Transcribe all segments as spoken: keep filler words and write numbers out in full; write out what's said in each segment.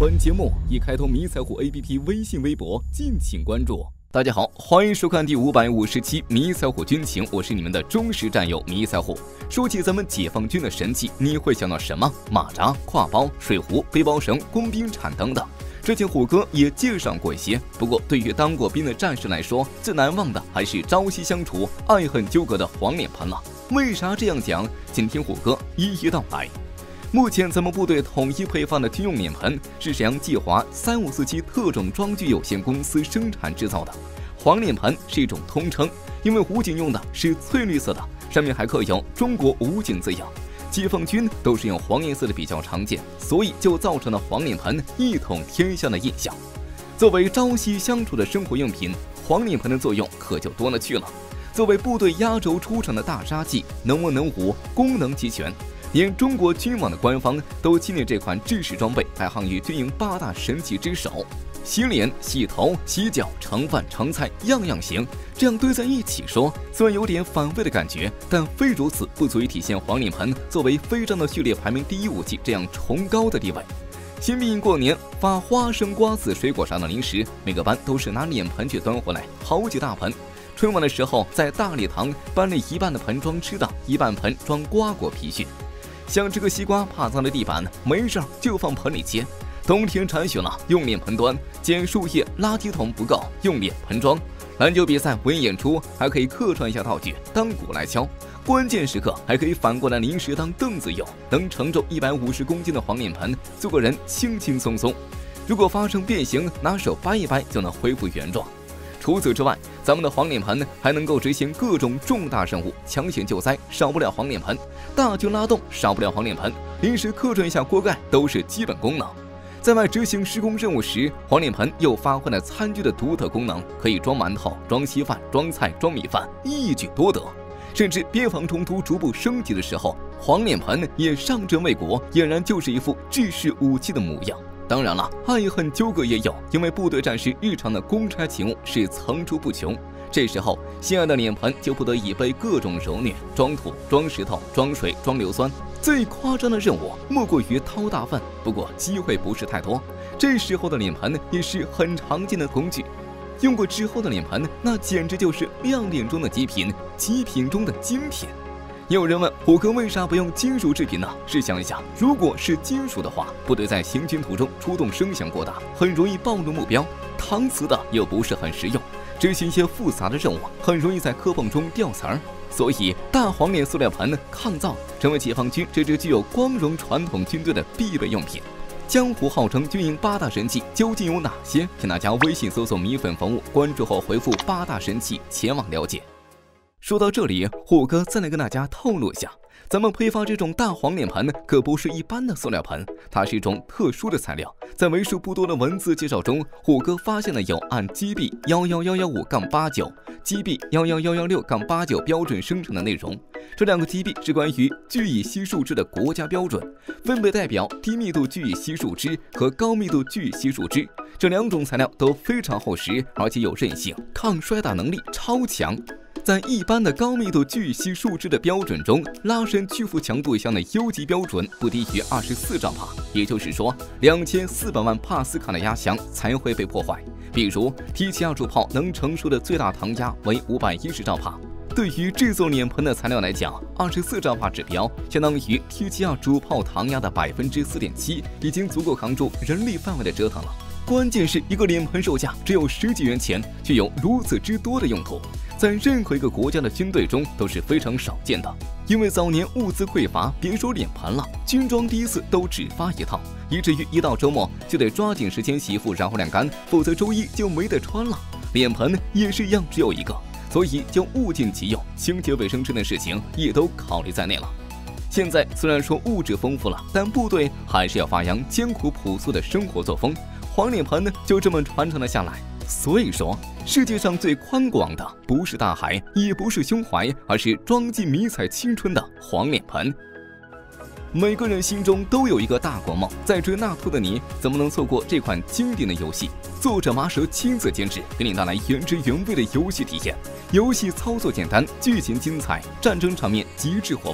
本节目已开通迷彩虎 A P P 微信、微博，敬请关注。大家好，欢迎收看第五百五十期迷彩虎军情，我是你们的忠实战友迷彩虎。说起咱们解放军的神器，你会想到什么？马扎、挎包、水壶、背包绳、工兵铲等等。之前虎哥也介绍过一些，不过对于当过兵的战士来说，最难忘的还是朝夕相处、爱恨纠葛的黄脸盆了。为啥这样讲？请听虎哥一一道来。目前咱们部队统一配发的军用脸盆是沈阳济华三五四七特种装具有限公司生产制造的。黄脸盆是一种通称，因为武警用的是翠绿色的，上面还刻有中国武警字样。解放军都是用黄颜色的比较常见，所以就造成了黄脸盆一统天下的印象。作为朝夕相处的生活用品，黄脸盆的作用可就多了去了。作为部队压轴出场的大杀器，能文能武，功能齐全。连中国军网的官方都钦定这款制式装备排行于军营八大神器之首。洗脸、洗头、洗脚、盛饭、盛菜，样样行。这样堆在一起说，虽然有点反胃的感觉，但非如此不足以体现黄脸盆作为飞章的序列排名第一武器这样崇高的地位。新兵营过年发花生、瓜子、水果啥的零食，每个班都是拿脸盆去端回来，好几大盆。春晚的时候，在大礼堂，班里一半的盆装吃的，一半盆装瓜果皮屑。像这个西瓜怕脏了地板，没事就放盆里切。冬天铲雪了，用脸盆端；捡树叶，垃圾桶不够，用脸盆装。篮球比赛文艺演出还可以客串一下道具，当鼓来敲。关键时刻还可以反过来临时当凳子用。能承重一百五十公斤的黄脸盆，做个人轻轻松松。如果发生变形，拿手掰一掰就能恢复原状。除此之外，咱们的黄脸盆还能够执行各种重大任务，抢险救灾少不了黄脸盆，大军拉动少不了黄脸盆，临时客串一下锅盖都是基本功能。在外执行施工任务时，黄脸盆又发挥了餐具的独特功能，可以装馒头、装稀饭、装菜、装米饭，一举多得。甚至边防冲突逐步升级的时候，黄脸盆也上阵为国，俨然就是一副制式武器的模样。当然了，爱恨纠葛也有，因为部队战士日常的公差勤务是层出不穷。这时候，心爱的脸盆就不得已被各种揉虐，装土、装石头、装水、装硫酸。最夸张的任务莫过于掏大粪，不过机会不是太多。这时候的脸盆也是很常见的工具。用过之后的脸盆，那简直就是亮点中的极品，极品中的精品。也有人问虎哥为啥不用金属制品呢？试想一下，如果是金属的话，部队在行军途中出动声响过大，很容易暴露目标；搪瓷的又不是很实用，执行一些复杂的任务，很容易在磕碰中掉词儿。所以，大黄脸塑料盆抗造成为解放军这支具有光荣传统军队的必备用品。江湖号称军营八大神器究竟有哪些？请大家微信搜索米粉房屋，关注后回复八大神器前往了解。说到这里，虎哥再来跟大家透露一下，咱们配发这种大黄脸盆可不是一般的塑料盆，它是一种特殊的材料。在为数不多的文字介绍中，虎哥发现了有按 G B 一一一一五八九、G B 一一一一六八九标准生成的内容。这两个 G B 是关于聚乙烯树脂的国家标准，分别代表低密度聚乙烯树脂和高密度聚乙烯树脂。这两种材料都非常厚实，而且有韧性，抗摔打能力超强。在一般的高密度聚乙烯树脂的标准中，拉伸屈服强度项的优级标准不低于二十四兆帕，也就是说，两千四百万帕斯卡的压强才会被破坏。比如 T 七 二主炮能承受的最大膛压为五百一十兆帕。对于制作脸盆的材料来讲，二十四兆帕指标相当于 T 七 二主炮膛压的百分之四点七，已经足够扛住人力范围的折腾了。关键是一个脸盆售价只有十几元钱，却有如此之多的用途，在任何一个国家的军队中都是非常少见的。因为早年物资匮乏，别说脸盆了，军装第一次都只发一套，以至于一到周末就得抓紧时间洗衣服然后晾干，否则周一就没得穿了。脸盆也是一样，只有一个，所以就物尽其用，清洁卫生这件事情也都考虑在内了。现在虽然说物质丰富了，但部队还是要发扬艰苦朴素的生活作风，黄脸盆呢就这么传承了下来。所以说，世界上最宽广的不是大海，也不是胸怀，而是装进迷彩青春的黄脸盆。每个人心中都有一个大国梦，在追纳兔的你，怎么能错过这款经典的游戏？作者麻蛇亲自监制，给你带来原汁原味的游戏体验。游戏操作简单，剧情精彩，战争场面极致火爆。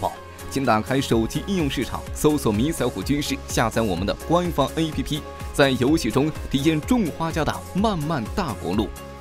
请打开手机应用市场，搜索迷彩虎军事，下载我们的官方 A P P， 在游戏中体验种花家的漫漫大国路。